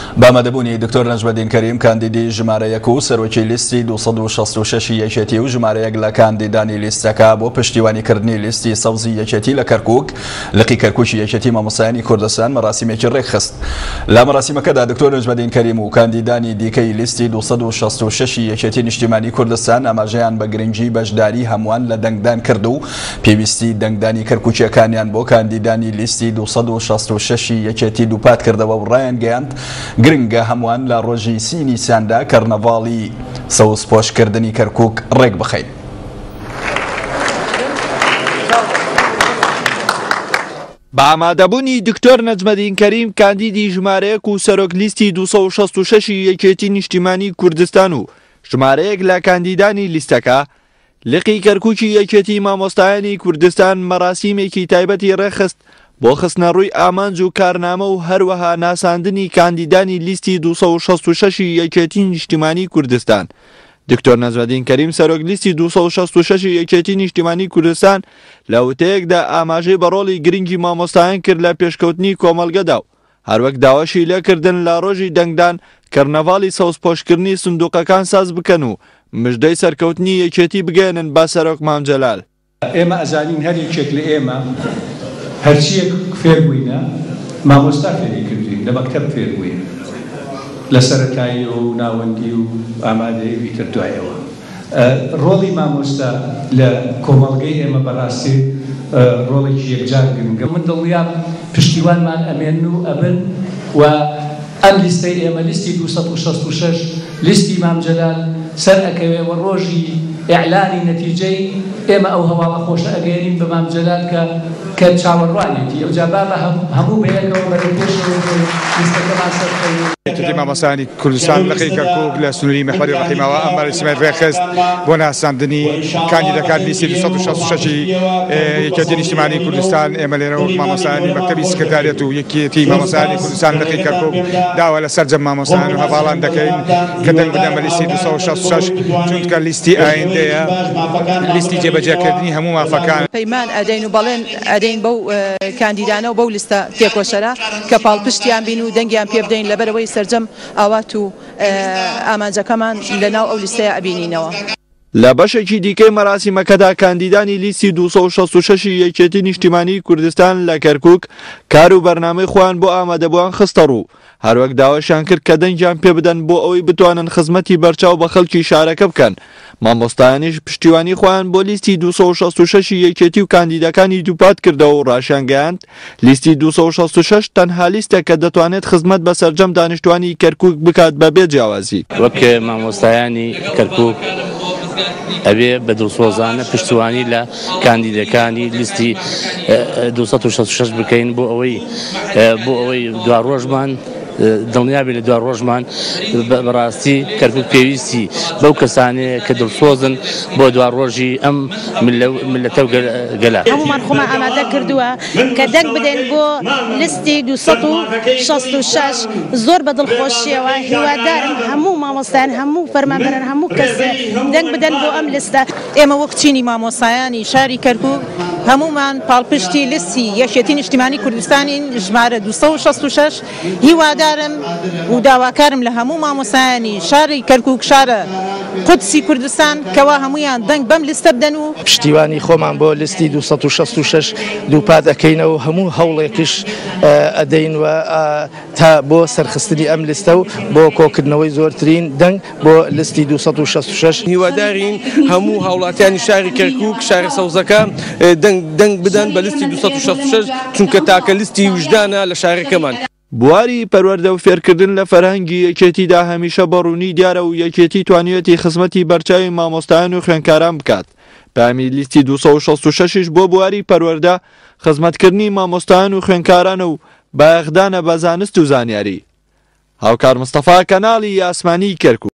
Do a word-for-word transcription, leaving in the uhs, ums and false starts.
بامەدەبوونی دکتۆر نەجمەدین کەریم کاندیدی ژمارە یەک و سەرۆکی لیستی دووسەد و شەست و شەش یەکێتی و ژمارەیەک لە کاندیدانی لیستەکە بۆ پشتیوانیکردنی لیستی سەوزی یەکێتی لە کەرکووک لقی کەرکووکی یەکێتی مامۆستایانی کوردستان مەراسیمێکی ڕێکخست. لە مەراسیمەکەدا دکتۆر نەجمەدین کەریم و کاندیدانی دیکەی لیستی دووسەد و شەست و شەش یەکێتی نیشتیمانی کوردستان ئاماژەیان بە گرنگی بەشداری هەمووان لە دەنگدان کرد و پێویستی دەنگدانی کەرکووکیەکانیان بۆ کاندیدانی لیستی دووسەد و شەست و شەش یەکێتی دووپات کردەوە و ڕایان گەیاند گرنگە هەمووان لە ڕۆژی سی نیساندا کەرنەڤاڵی سەوز پۆشکردنی کەرکووک ڕێک بخەین. بە ئامادەبوونی دکتۆر نەجمەدین کەریم کاندیدی ژمارەیەک و سەرۆک لیستی دووسەد و شەست و شەش یەکێتی نیشتیمانی کوردستان و ژمارەیەک لە کاندیدانی لیستەکە لقی کەرکووکی یەکێتی مامۆستایانی کوردستان مەراسیمێکی تایبەتی ڕێخست بۆ خستنەڕووی ئامانج و کارنامە و هەروەها ناساندنی کاندیدانی لیستی دووسەد و شەست و شەش یەکێتی نیشتیمانی کوردستان. دکتۆر نەجمەدین کەریم سەرۆک لیستی دووسەد و شەست و شەش یەکێتی نیشتیمانی کوردستان لە وتەیەکدا ئاماژەی بە ڕۆڵی گرنگی مامۆستایان کرد لە پێشکەوتنی کۆمەڵگەدا و هەروەک داواشی لێکردن لە ڕۆژی دەنگدان کەرنەڤاڵی سەوزپۆشکردنی سندوقەکان ساز بکەن و مژدەی سەرکەوتنی یەکێتی بگەێنن با سەرۆک مام جەلال. ئێمە ئەزانین هەر یەکێک لە ئێمە هەرچیەک فێر بووینە مامۆستا فێری کردوین لە مەکتەب فێر بووین لە سەرەتایی و ناوەندی و ئامادەیەوی تر دوایەوە. ڕۆڵی مامۆستا لە کۆمەڵگەی ئێمە بەڕاستی ڕۆڵێکی یەکجار گرنگە. من دڵنیام پشتیوانمان ئەمێن و ئەبن و ئەم لیستەی ئێمە لیستی دووسەد و شەست و شەش لیستی مام جەلال سەر ئەکەوێەوە ڕۆژی ئیعلانی نەتیجەی ئێمە ئەو هەواڵە خۆشە ئەگەێنین بە مام جەلال کە کە چاوەڕوانێتی ئەو جابا بە هەموو بەیەکەوە بەرەپێشەوە لیستەکەمان سەرکەوێت. یەکێتی مامۆستایانی کوردستان لەقی کەرکووک لە سنووری مەحوەری ڕەحیمەوە ئەم مەراسیمە ڕێخست بۆ ناساندنی کاندیدەکان لیستی دووسەد و شەست و شەش یەکێتی نیشتیمانی کوردستان. ئێمە لێرە وەک مامۆستایانی مەکتەبی سکرتاریەت و یەکێتی مامۆستایانی کوردستان لەقی کەرکووک داوا لە سەرجەم مامۆستایان و هەواڵان دەکەین کە دەنگ بدەن بە لیستی دووسەد و شەست و شەش چونکە لیستی ئایندەیە لیستی جێبەجێکردنی هەموو مافەکان. پەیمان ئەدەین و بەڵێن ئەدەین بەو کاندیدانە و بەو لیستە تێکۆشەرە کە پاڵپشتیان بین و دەنگیان پێ بدەین لەبەرەوەی سەرجەم ئاوات و ئامانجەکەمان لەناو ئەو لیستەیە ئەبینینەوە. لە بەشێکی دیکەی مەراسیمەکەدا کاندیدانی لیستی دووسەد و شەست و شەش یەکێتی نیشتیمانی کوردستان لە کەرکووک کار و بەرنامەی خۆیان بۆ ئامادەبووان خستە ڕوو هەروەک داواشیان کرد کە دەنگیان پێ بدەن بۆ ئەوەی بتوانن خزمەتی بەرچاو بە خەڵکی شارەکە بکەن. مامۆستایانیش پشتیوانی خۆیان بۆ لیستی دووسەد و شەست و شەش یەکێتی و کاندیدەکانی دووپات کردەوە و ڕاشیان گەیاند لیستی دووسەد و شەست و شەش تەنها لیستێک کە دەتوانێت خزمەت بە سەرجەم دانیشتوانی کەرکووک بکات بەبێ جیاوازی. وەک مامۆستایانی کەرکووک ئەبێ بە دڵسۆزانە پشتیوانی لە کاندیدەکانی لیستی دووسەد و شەست و شەش بکەین بۆ ئەوەی بۆ ئەوەی دوا ڕۆژمان دڵنیابێت لە دوا ڕۆژمان بەڕاستی کەرکووک پێویستی بەو کەسانەیە کە دڵسۆزن بۆ دوا ڕۆژی ئەم ملەتە و گەلە. هەموومان خۆمان ئامادە کردووە کە دەنگ بدەین بۆ لیستی دووسەد و شەست و شەش زۆر بە دڵخۆشیەوە هیوادارم هەموو مامۆستایان هەموو فەرمانبەران هەموو کەس دەنگ بدەن بۆ ئەم لیستە. ئێمە وەک چینی مامۆستایانی شاری کەرکووک هەموومان پاڵپشتی لیستی یەکێتی نیشتیمانی کوردستانی ژمارە دووسەد و شەست و شەش هیوادارم و داواکارم لە هەموو مامۆستایانی شاری کەرکووک شارە قودسی کوردستان کەوا هەمویان دەنگ بەم لیستە بدەن و پشتیوانی خۆمان بۆ لیستی دووسەد و شەست و شەش دووپات ئەکەینەوە هەموو هەوڵێکش ئەدەین و تا بۆ سەرخستنی ئەم لیستە و بۆ کۆکردنەوەی زۆرترین دەنگ بۆ لیستی دووسەد و شەست و شەش. هیوادارین هەموو هاوڵاتیانی شاری کەرکووک شاری سەوزەکە دەنگ بدەن بە لیستی دووسەد و شەست و شەش چونکە تاکە لیستی وجدانە لە شارەکەمان. بواری پەروەردە و فێرکردن لە فەرهەنگی یەکێتیدا هەمیشە بەڕوونی دیارە و یەکێتی توانیوێتی خزمەتی بەرچاوی مامۆستایان و خوێندکاران بکات. پامی لیستی دووسەد و شەست و شەش بۆ بواری پەروەردە خزمەتکردنی مامۆستایان و خوێندکاران و بایەخدانە بە زانست و زانیاری. هاوکار مستەفا کەناڵی ئاسمانی کەرکووک.